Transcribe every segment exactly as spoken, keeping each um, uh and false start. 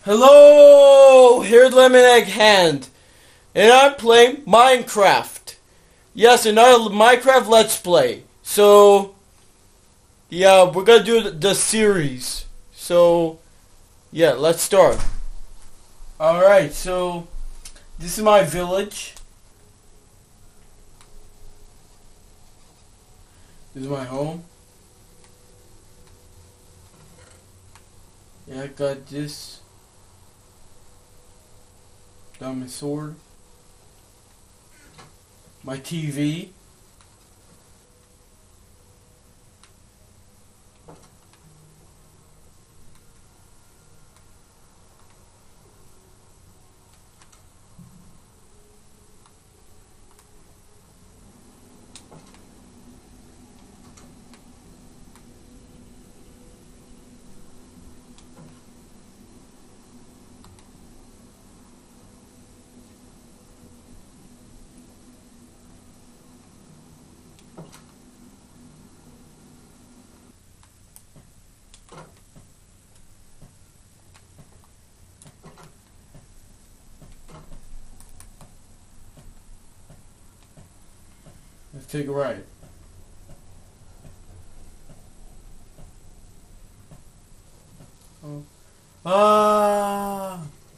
Hello, here's Lemon Egg Hand, and I'm playing Minecraft. Yes, another Minecraft Let's Play. So, yeah, we're gonna do the, the series. So, yeah, let's start. Alright, so, this is my village. This is my home. Yeah, I got this. Diamond sword. My T V. Let's take a ride. Oh. Ah!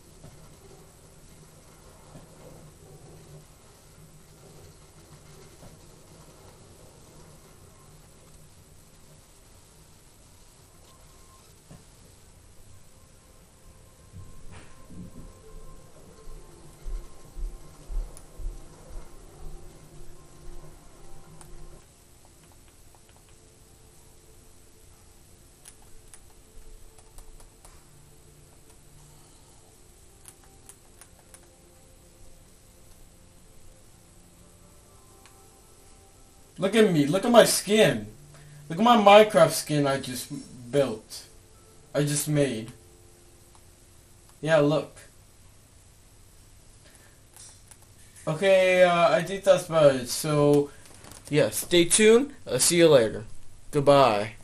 Look at me. Look at my skin. Look at my Minecraft skin I just built. I just made. Yeah, look. Okay, uh, I think that's about it. So, yeah, stay tuned. I'll see you later. Goodbye.